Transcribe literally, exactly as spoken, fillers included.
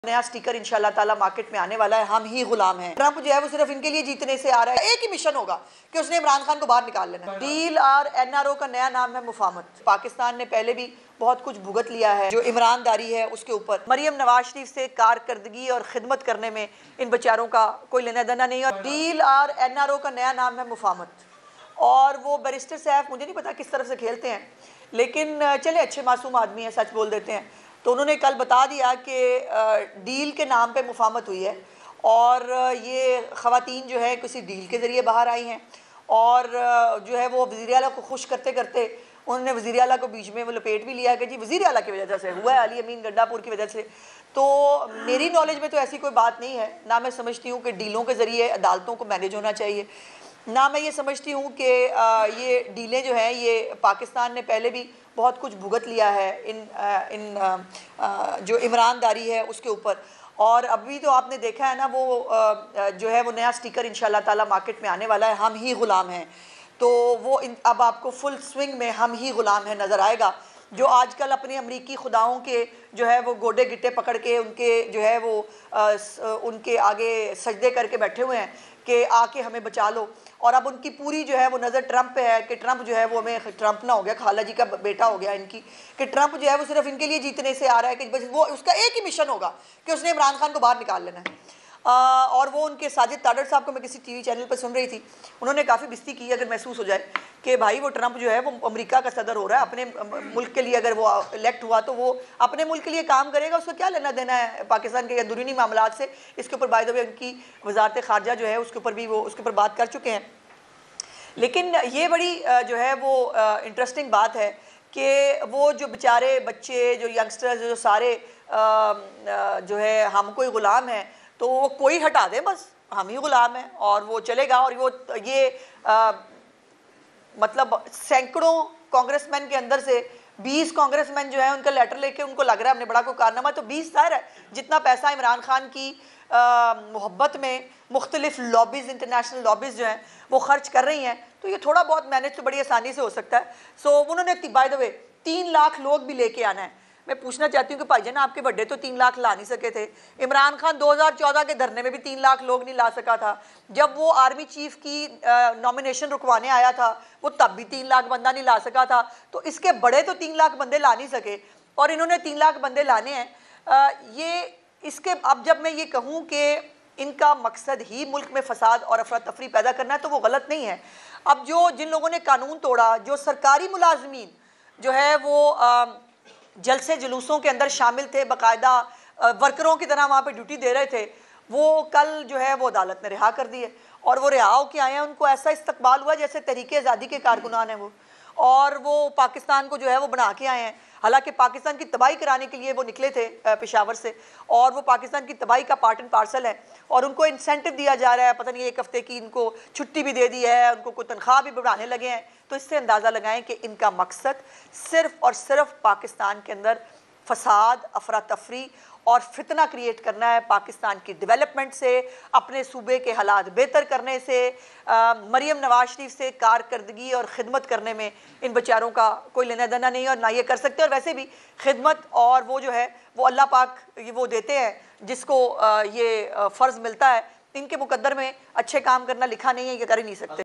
नया स्टिकर इंशाल्लाह ताला मार्केट में आने वाला है, हम ही गुलाम हैं। ट्रंप जो है वो सिर्फ इनके लिए जीतने से आ रहा है, एक ही मिशन होगा कि उसने इमरान खान को बाहर निकाल लेना। डील और एनआरओ का नया नाम है मुफाहमत। पाकिस्तान ने पहले भी बहुत कुछ भुगत लिया है, जो ईमानदारी है उसके ऊपर। मरियम नवाज शरीफ से कारकर्दगी और खिदमत करने में इन बेचारों का कोई लेना देना नहीं। और डील और एनआरओ का नया नाम है मुफाहमत। और वो बैरिस्टर साहब मुझे नहीं पता किस तरफ से खेलते हैं, लेकिन चले अच्छे मासूम आदमी हैं, सच बोल देते हैं। तो उन्होंने कल बता दिया कि डील के नाम पे मुफाहमत हुई है और ये ख़वातीन जो है किसी डील के ज़रिए बाहर आई हैं और जो है वो वज़ीर आला को खुश करते करते उन्होंने वज़ीर आला को बीच में वो लपेट भी लिया कि जी वज़ीर आला की वजह से हुआ है, अली अमीन गंडापुर की वजह से। तो मेरी नॉलेज में तो ऐसी कोई बात नहीं है, ना मैं समझती हूँ कि डीलों के ज़रिए अदालतों को मैनेज होना चाहिए, ना मैं ये समझती हूँ कि ये डीलें जो हैं ये पाकिस्तान ने पहले भी बहुत कुछ भुगत लिया है इन आ, इन आ, आ, जो ईमानदारी है उसके ऊपर। और अभी तो आपने देखा है ना वो आ, जो है वो नया स्टिकर इंशाल्लाह ताला मार्केट में आने वाला है, हम ही गुलाम हैं। तो वो इन, अब आपको फुल स्विंग में हम ही गुलाम हैं नज़र आएगा। जो आजकल अपने अमरीकी खुदाओं के जो है वो गोडे गिट्टे पकड़ के उनके जो है वो आ, उनके आगे सजदे करके बैठे हुए हैं कि आके हमें बचा लो। और अब उनकी पूरी जो है वो नज़र ट्रंप पे है कि ट्रंप जो है वो हमें ट्रंप ना हो गया, खाला जी का बेटा हो गया इनकी, कि ट्रंप जो है वो सिर्फ इनके लिए जीतने से आ रहा है कि बस वो उसका एक ही मिशन होगा कि उसने इमरान खान को बाहर निकाल लेना है। आ, और वो उनके साजिद ताडर साहब को मैं किसी टीवी चैनल पर सुन रही थी, उन्होंने काफ़ी बिस्ती की अगर महसूस हो जाए कि भाई वो ट्रंप जो है वो अमेरिका का सदर हो रहा है, अपने मुल्क के लिए अगर वो इलेक्ट हुआ तो वो अपने मुल्क के लिए काम करेगा, उसको क्या लेना देना है पाकिस्तान के अंदरूनी मामलात से। इसके ऊपर बाय द वे उनकी वजारत खारजा जो है उसके ऊपर भी वो उसके ऊपर बात कर चुके हैं। लेकिन ये बड़ी जो है वो इंटरेस्टिंग बात है कि वो जो बेचारे बच्चे जो यंगस्टर्स जो सारे जो है हम कोई ग़ुलाम हैं, तो वो कोई हटा दे बस हम ही ग़ुलाम हैं और वो चलेगा। और वो ये आ, मतलब सैकड़ों कांग्रेसमैन के अंदर से बीस कांग्रेसमैन जो है उनका लेटर लेके उनको लग रहा है हमने बड़ा कोई कारनामा, तो बीस जाहिर है जितना पैसा इमरान खान की मोहब्बत में मुख्तलिफ लॉबीज़ इंटरनेशनल लॉबीज़ जो हैं वो खर्च कर रही हैं, तो ये थोड़ा बहुत मैनेज तो बड़ी आसानी से हो सकता है। सो so, उन्होंने बाय द वे तीन लाख लोग भी लेके आना है। मैं पूछना चाहती हूँ कि भाईजान आपके बड्डे तो तीन लाख ला नहीं सके थे, इमरान खान दो हज़ार चौदह के धरने में भी तीन लाख लोग नहीं ला सका था, जब वो आर्मी चीफ की नॉमिनेशन रुकवाने आया था वो तब भी तीन लाख बंदा नहीं ला सका था। तो इसके बड़े तो तीन लाख बंदे ला नहीं सके और इन्होंने तीन लाख बंदे लाने हैं। ये इसके अब जब मैं ये कहूँ कि इनका मकसद ही मुल्क में फसाद और अफरा तफरी पैदा करना है तो वो गलत नहीं है। अब जो जिन लोगों ने कानून तोड़ा, जो सरकारी मुलाजमीन जो है वो जलसे जुलूसों के अंदर शामिल थे, बाकायदा वर्करों की तरह वहाँ पे ड्यूटी दे रहे थे, वो कल जो है वो अदालत ने रिहा कर दिए और वो रिहा होके आए हैं। उनको ऐसा इस्तकबाल हुआ जैसे तहरीक आज़ादी के कारकुनान हैं वो, और वो पाकिस्तान को जो है वो बना के आए हैं। हालांकि पाकिस्तान की तबाही कराने के लिए वो निकले थे पेशावर से, और वो पाकिस्तान की तबाही का पार्ट एंड पार्सल है और उनको इंसेंटिव दिया जा रहा है, पता नहीं एक हफ्ते की इनको छुट्टी भी दे दी है, उनको कोई तनख्वाह भी बढ़ाने लगे हैं। तो इससे अंदाज़ा लगाएं कि इनका मकसद सिर्फ़ और सिर्फ पाकिस्तान के अंदर फसाद, अफरा तफरी और फितना क्रिएट करना है। पाकिस्तान की डेवलपमेंट से, अपने सूबे के हालात बेहतर करने से, आ, मरियम नवाज शरीफ से कारकर्दगी और ख़िदमत करने में इन बेचारों का कोई लेना देना नहीं और ना ये कर सकते। और वैसे भी खिदमत और वो जो है वो अल्लाह पाक वो देते हैं जिसको आ, ये फ़र्ज़ मिलता है, इनके मुकद्दर में अच्छे काम करना लिखा नहीं है, ये कर ही नहीं सकते।